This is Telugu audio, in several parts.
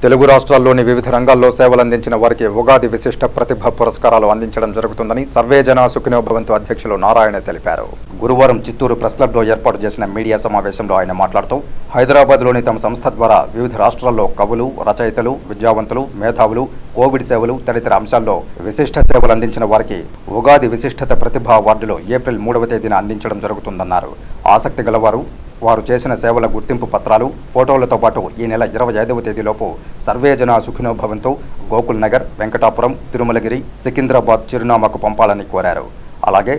తెలుగు రాష్ట్రాల్లోని వివిధ రంగాల్లో సేవలందించిన వారికి ఉగాది విశిష్ట ప్రతిభ పురస్కారాలు అందించడం జరుగుతుందని సర్వేజన సుఖినో భవంతు అధ్యక్షులు నారాయణ తెలిపారు. గురువారం చిత్తూరు ప్రెస్ క్లబ్లో ఏర్పాటు చేసిన మీడియా సమావేశంలో ఆయన మాట్లాడుతూ హైదరాబాద్లోని తమ సంస్థ ద్వారా వివిధ రాష్ట్రాల్లో కవులు, రచయితలు, విద్యావంతులు, మేధావులు, కోవిడ్ సేవలు తదితర అంశాల్లో విశిష్ట సేవలు అందించిన వారికి ఉగాది విశిష్టత ప్రతిభ అవార్డులు ఏప్రిల్ 3వ తేదీన అందించడం జరుగుతుందన్నారు. ఆసక్తి గలవారు వారు చేసిన సేవల గుర్తింపు పత్రాలు, ఫోటోలతో పాటు ఈ నెల 25వ తేదీలోపు సర్వేజన సుఖినో భవంతు, గోకుల్ నగర్, వెంకటాపురం, తిరుమలగిరి, సికింద్రాబాద్ చిరునామాకు పంపాలని కోరారు. అలాగే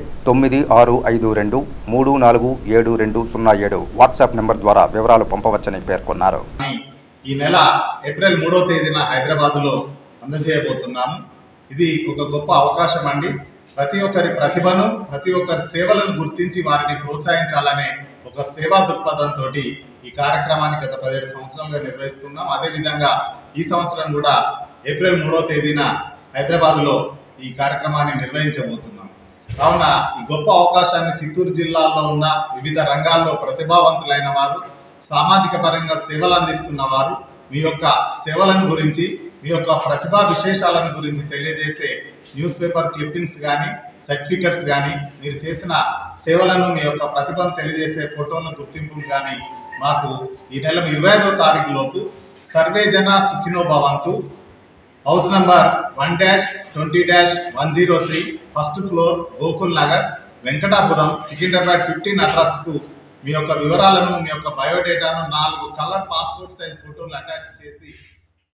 9652347207 వాట్సాప్ నెంబర్ ద్వారా వివరాలు పంపవచ్చని పేర్కొన్నారు. ఈ నెల ఏప్రిల్ 3వ తేదీన హైదరాబాద్లో అందజేయబోతున్నాము. ఇది ఒక గొప్ప అవకాశం అండి. ప్రతి ఒక్కరి ప్రతిభను, ప్రతి ఒక్కరి సేవలను గుర్తించి వారిని ప్రోత్సహించాలనే ఒక సేవా దృక్పథంతో ఈ కార్యక్రమాన్ని గత 17 సంవత్సరాలుగా నిర్వహిస్తున్నాం. అదేవిధంగా ఈ సంవత్సరం కూడా ఏప్రిల్ 3వ తేదీన హైదరాబాద్లో ఈ కార్యక్రమాన్ని నిర్వహించబోతున్నాం. కావున ఈ గొప్ప అవకాశాన్ని చిత్తూరు జిల్లాలో ఉన్న వివిధ రంగాల్లో ప్రతిభావంతులైన వారు, సామాజిక పరంగా సేవలు అందిస్తున్న వారు మీ యొక్క సేవలను గురించి, మీ యొక్క ప్రతిభా విశేషాలను గురించి తెలియజేసే న్యూస్ పేపర్ క్లిప్పింగ్స్ కానీ, సర్టిఫికెట్స్ కానీ, మీరు చేసిన సేవలను, మీ యొక్క ప్రతిభను తెలియజేసే ఫోటోల గుర్తింపులు కానీ మాకు ఈ నెల 25వ తారీఖు లోపు సర్వేజన సుఖినో భవంతు, house number 1-20-103, first floor, Gokul Nagar, Venkatapuram, Secunderabad 15 అడ్రస్కు మీ యొక్క వివరాలను, మీ యొక్క బయోడేటాను 4 కలర్ పాస్పోర్ట్ సైజ్ ఫోటోలు అటాచ్ చేసి